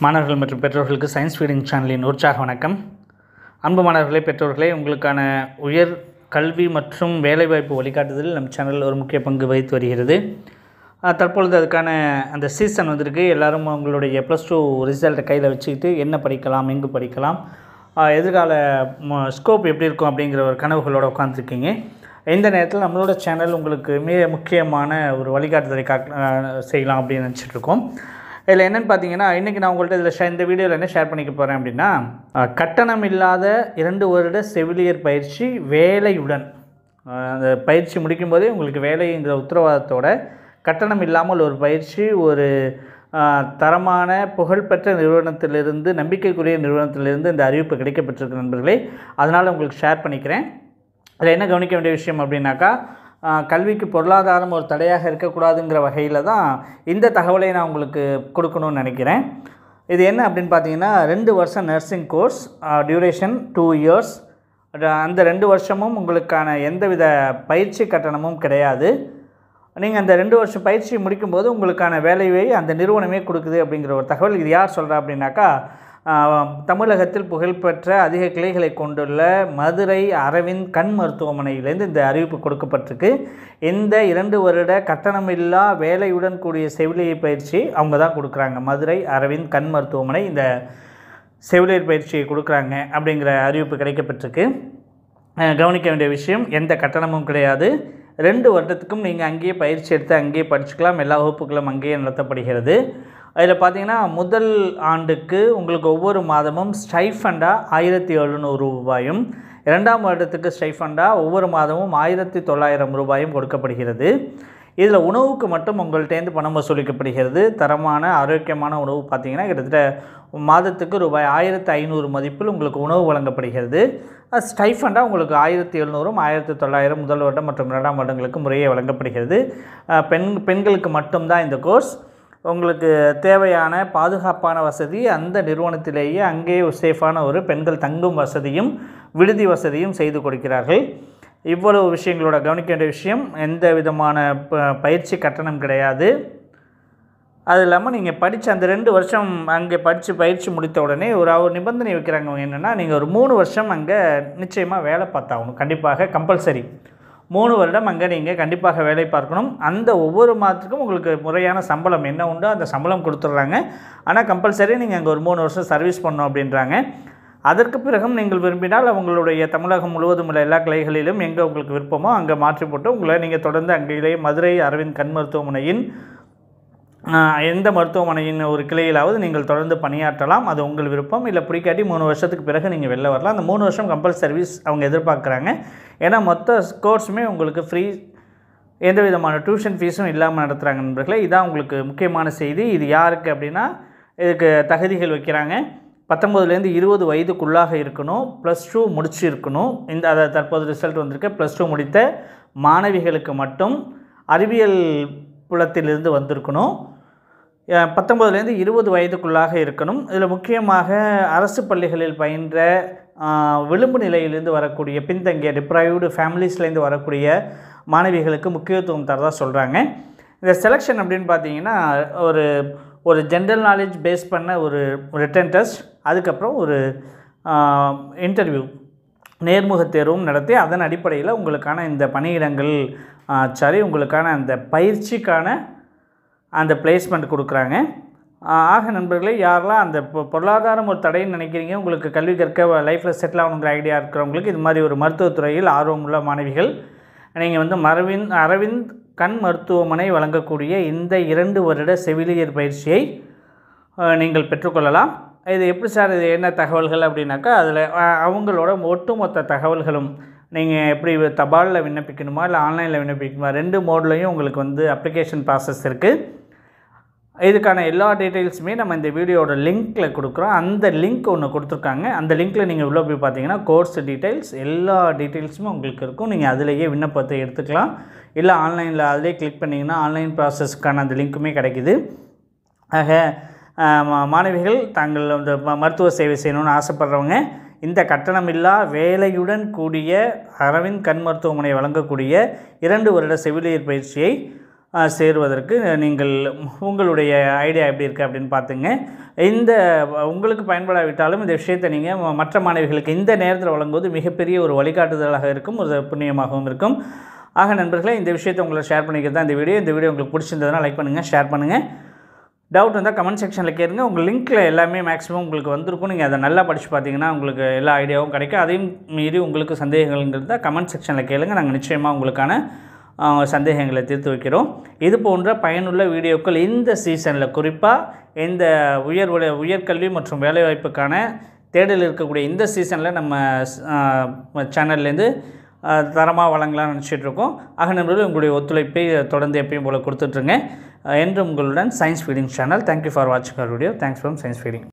மாணவர்கள் மற்றும் பெற்றோர்களுக்கு சயின்ஸ் ஃபீடிங் சேனலின் உற்சாக வணக்கம். அன்பு மாணவர்களே, பெற்றோர்களே, உங்களுக்கான உயர் கல்வி மற்றும் வேலைவாய்ப்பு வழிகாட்டுதலில் நம் சேனல் ஒரு முக்கிய பங்கு வகித்து வருகிறது. தற்பொழுது அதுக்கான அந்த சீசன் வந்திருக்கு. எல்லோரும் உங்களுடைய +2 ரிசல்ட்டை கையில் வச்சுக்கிட்டு என்ன படிக்கலாம், எங்கு படிக்கலாம், எதிர்கால ஸ்கோப் எப்படி இருக்கும் அப்படிங்கிற ஒரு கனவுகளோடு உட்காந்துருக்கீங்க. இந்த நேரத்தில் நம்மளோட சேனல் உங்களுக்கு மிக முக்கியமான ஒரு வழிகாட்டுதலை செய்யலாம் அப்படின்னு நினச்சிட்ருக்கோம். இதில் என்னென்னு பார்த்தீங்கன்னா, இன்றைக்கி நான் உங்கள்கிட்ட இந்த வீடியோவில் என்ன ஷேர் பண்ணிக்க போகிறேன் அப்படின்னா, கட்டணம் இல்லாத 2 வருட செவிலியர் பயிற்சி வேலையுடன், அந்த பயிற்சி முடிக்கும்போதே உங்களுக்கு வேலைங்கிற உத்தரவாதத்தோட கட்டணம் இல்லாமல் ஒரு பயிற்சி ஒரு தரமான புகழ்பெற்ற நிறுவனத்திலிருந்து, நம்பிக்கைக்குரிய நிறுவனத்திலிருந்து இந்த அறிவிப்பு கிடைக்கப்பட்டிருக்கு நண்பர்களே. அதனால் உங்களுக்கு ஷேர் பண்ணிக்கிறேன். அதில் என்ன கவனிக்க வேண்டிய விஷயம் அப்படின்னாக்கா, கல்விக்கு பொருளாதாரம் ஒரு தடையாக இருக்கக்கூடாதுங்கிற வகையில் தான் இந்த தகவலை நான் உங்களுக்கு கொடுக்கணும்னு நினைக்கிறேன். இது என்ன அப்படின்னு பார்த்தீங்கன்னா, 2 வருஷம் நர்சிங் கோர்ஸ், டியூரேஷன் 2 இயர்ஸ். அந்த 2 வருஷமும் உங்களுக்கான எந்தவித பயிற்சி கட்டணமும் கிடையாது. நீங்கள் அந்த 2 வருஷம் பயிற்சி முடிக்கும்போது உங்களுக்கான வேலையை அந்த நிறுவனமே கொடுக்குது அப்படிங்கிற ஒரு தகவல். இது யார் சொல்கிறா அப்படின்னாக்கா, தமிழகத்தில் புகழ்பெற்ற அதிக கிளைகளை கொண்டுள்ள மதுரை அரவிந்த் கண் மருத்துவமனையிலேருந்து இந்த அறிவிப்பு கொடுக்கப்பட்டிருக்கு. இந்த 2 வருட கட்டணமில்லா வேலையுடன் கூடிய செவிலியர் பயிற்சி அவங்க தான் கொடுக்குறாங்க. மதுரை அரவிந்த் கண் மருத்துவமனை இந்த செவிலியர் பயிற்சியை கொடுக்குறாங்க அப்படிங்கிற அறிவிப்பு கிடைக்கப்பட்டிருக்கு. கவனிக்க வேண்டிய விஷயம், எந்த கட்டணமும் கிடையாது. 2 வருடத்துக்கும் நீங்கள் அங்கேயே பயிற்சி எடுத்து அங்கேயே படிச்சுக்கலாம். எல்லா வகுப்புகளும் அங்கேயே நடத்தப்படுகிறது. அதில் பார்த்தீங்கன்னா, முதல் ஆண்டுக்கு உங்களுக்கு ஒவ்வொரு மாதமும் ஸ்டைஃபண்டாக 1700 ரூபாயும், 2ஆம் வருடத்துக்கு ஸ்டைஃபண்டாக ஒவ்வொரு மாதமும் 1900 ரூபாயும் கொடுக்கப்படுகிறது. இதில் உணவுக்கு மட்டும் உங்கள்கிட்டேருந்து பணம் வசூலிக்கப்படுகிறது. தரமான ஆரோக்கியமான உணவு பார்த்திங்கன்னா கிட்டத்தட்ட மாதத்துக்கு ரூபாய் 1500 மதிப்பில் உங்களுக்கு உணவு வழங்கப்படுகிறது. ஸ்டைஃபண்டாக உங்களுக்கு 1700, 1900 முதல் வருடம் மற்றும் 2ஆம் வருடங்களுக்கு முறையே வழங்கப்படுகிறது. பெண்களுக்கு மட்டும்தான் இந்த கோர்ஸ். உங்களுக்கு தேவையான பாதுகாப்பான வசதி அந்த நிறுவனத்திலேயே அங்கேயே சேஃபான ஒரு பெண்கள் தங்கும் வசதியும் விடுதி வசதியும் செய்து கொடுக்கிறார்கள். இவ்வளவு விஷயங்களோட கவனிக்க வேண்டிய விஷயம், எந்த விதமான பயிற்சி கட்டணம் கிடையாது. அது இல்லாமல் நீங்கள் படித்த அந்த 2 வருஷம் அங்கே பயிற்சி முடித்த உடனே ஒரு நிபந்தனை வைக்கிறாங்க. என்னென்னா, நீங்கள் ஒரு 3 வருஷம் அங்கே நிச்சயமாக வேலை பார்த்தாகணும். கண்டிப்பாக கம்பல்சரி 3 வருடம் அங்கே நீங்கள் கண்டிப்பாக வேலை பார்க்கணும். அந்த ஒவ்வொரு மாதத்துக்கும் உங்களுக்கு முறையான சம்பளம் என்ன உண்டோ அந்த சம்பளம் கொடுத்துட்றாங்க. ஆனால் கம்பல்சரி நீங்கள் அங்கே ஒரு 3 வருஷம் சர்வீஸ் பண்ணணும் அப்படின்றாங்க. அதற்கு பிறகும் நீங்கள் விரும்பினால் அவங்களுடைய தமிழகம் முழுவதும் உள்ள எல்லா கிளைகளிலும் எங்கே உங்களுக்கு விருப்பமோ அங்கே மாற்றி போட்டு உங்களை நீங்கள் தொடர்ந்து அங்கேயே மதுரை அரவிந்த் கண் மருத்துவமனையின் எந்த மருத்துவமனையின் ஒரு கிளையிலாவது நீங்கள் தொடர்ந்து பணியாற்றலாம். அது உங்கள் விருப்பம். இல்லை பிடிக்காட்டி 3 வருஷத்துக்கு பிறகு நீங்கள் வெளில வரலாம். அந்த 3 வருஷம் கம்பல் சர்வீஸ் அவங்க எதிர்பார்க்குறாங்க. ஏன்னா மொத்த கோர்ஸுமே உங்களுக்கு ஃப்ரீ, எந்த விதமான டியூஷன் ஃபீஸும் இல்லாமல் நடத்துகிறாங்க நண்பர்களே. இதான் உங்களுக்கு முக்கியமான செய்தி. இது யாருக்கு அப்படின்னா, இதுக்கு தகுதிகள் வைக்கிறாங்க. 19லேருந்து 20 வயதுக்குள்ளாக இருக்கணும், +2 முடிச்சு இருக்கணும். அதை தற்போது ரிசல்ட் வந்திருக்க +2 முடித்த மாணவிகளுக்கு மட்டும் அறிவியல் புலத்திலிருந்து வந்திருக்கணும். 19லேருந்து 20 வயதுக்குள்ளாக இருக்கணும். இதில் முக்கியமாக அரசு பள்ளிகளில் பயின்ற விளிம்பு நிலையிலிருந்து வரக்கூடிய பின்தங்கிய டிப்ரைவ்டு ஃபேமிலிஸ்லேருந்து வரக்கூடிய மாணவிகளுக்கு முக்கியத்துவம் தரதா சொல்கிறாங்க. இந்த செலெக்ஷன் அப்படின்னு பார்த்தீங்கன்னா, ஒரு ஜென்ரல் நாலேஜ் பேஸ் பண்ண ஒரு ரிட்டன் டெஸ்ட், அதுக்கப்புறம் ஒரு இன்டர்வியூ நேர்முக தேர்வும் நடத்தி அதன் அடிப்படையில் உங்களுக்கான இந்த பணியிடங்கள் உங்களுக்கான அந்த பயிற்சிக்கான அந்த பிளேஸ்மெண்ட் கொடுக்குறாங்க. ஆக நண்பர்களே, யாரெல்லாம் அந்த பொருளாதாரம் ஒரு தடைன்னு நினைக்கிறீங்க, உங்களுக்கு கல்வி கற்க லைஃப்பில் செட்டில் ஆகணுங்கிற ஐடியா இருக்கிறவங்களுக்கு, இது மாதிரி ஒரு மருத்துவத்துறையில் ஆர்வமுள்ள மாணவிகள் நீங்கள் வந்து அரவிந்த் கண் மருத்துவமனை வழங்கக்கூடிய இந்த 2 வருட செவிலியர் பயிற்சியை நீங்கள் பெற்றுக்கொள்ளலாம். இது எப்படி சார், இது என்ன தகவல்கள் அப்படின்னாக்கா, அதில் அவங்களோட ஒட்டுமொத்த தகவல்களும், நீங்கள் எப்படி தபாலில் விண்ணப்பிக்கணுமா இல்லை ஆன்லைனில் விண்ணப்பிக்கணுமா, 2 மோட்லையும் உங்களுக்கு வந்து அப்ளிகேஷன் ப்ராசஸ் இருக்குது. இதுக்கான எல்லா டீட்டெயில்ஸுமே நம்ம இந்த வீடியோட லிங்க்கில் கொடுக்குறோம். அந்த லிங்க் ஒன்று கொடுத்துருக்காங்க. அந்த லிங்க்கில் நீங்கள் உள்ளே போய் பார்த்தீங்கன்னா கோர்ஸ் டீட்டெயில்ஸ் எல்லா டீட்டெயில்ஸுமே உங்களுக்கு இருக்கும். நீங்கள் அதிலேயே விண்ணப்பத்தை எடுத்துக்கலாம். இல்லை ஆன்லைனில் அதிலே கிளிக் பண்ணிங்கன்னா ஆன்லைன் ப்ராசஸ்க்கான அந்த லிங்க்குமே கிடைக்குது. ஆக மாணவிகள் தாங்கள் அந்த மருத்துவ சேவை செய்யணும்னு ஆசைப்படுறவங்க இந்த கட்டணமில்லா வேலையுடன் கூடிய அரவிந்த் கண் மருத்துவமனை வழங்கக்கூடிய 2 வருட செவிலியர் பயிற்சியை சேருவதற்கு நீங்கள் உங்களுடைய ஐடியா எப்படி இருக்குது அப்படின்னு பார்த்துங்க. இந்த உங்களுக்கு பயன்படாவிட்டாலும் இந்த விஷயத்தை நீங்கள் மற்ற மாணவிகளுக்கு இந்த நேரத்தில் வழங்குவது மிகப்பெரிய ஒரு வழிகாட்டுதலாக இருக்கும், ஒரு புண்ணியமாகவும் இருக்கும். ஆக நண்பர்களே, இந்த விஷயத்தை உங்களை ஷேர் பண்ணிக்கிறது தான் இந்த வீடியோ உங்களுக்கு பிடிச்சிருந்ததுன்னா லைக் பண்ணுங்கள், ஷேர் பண்ணுங்கள். டவுட் வந்தால் கமெண்ட் செக்ஷனில் கேளுங்க. உங்கள் லிங்க்கில் எல்லாமே மேக்ஸிமம் உங்களுக்கு வந்திருக்கும். நீங்கள் அதை நல்லா படித்து பார்த்தீங்கன்னா உங்களுக்கு எல்லா ஐடியாவும் கிடைக்கும். அதையும் மீறி உங்களுக்கு சந்தேகங்கள்ங்கிறத கமெண்ட் செக்ஷனில் கேளுங்க. நாங்கள் நிச்சயமாக உங்களுக்கான சந்தேகங்களை தீர்த்து வைக்கிறோம். இது போன்ற பயனுள்ள வீடியோக்கள் இந்த சீசனில், குறிப்பாக இந்த உயர்கல்வி மற்றும் வேலைவாய்ப்புக்கான தேடல் இருக்கக்கூடிய இந்த சீசனில் நம்ம சேனல்லேருந்து தரமாக வழங்கலாம்னு நினச்சிட்ருக்கோம். ஆக நண்பர்களே, உங்களுடைய ஒத்துழைப்பை தொடர்ந்து எப்பயும் போல் கொடுத்துட்ருங்க. என்று உங்களுடன் science feeding channel. Thank you for வாட்சிங் our video. Thanks from science feeding.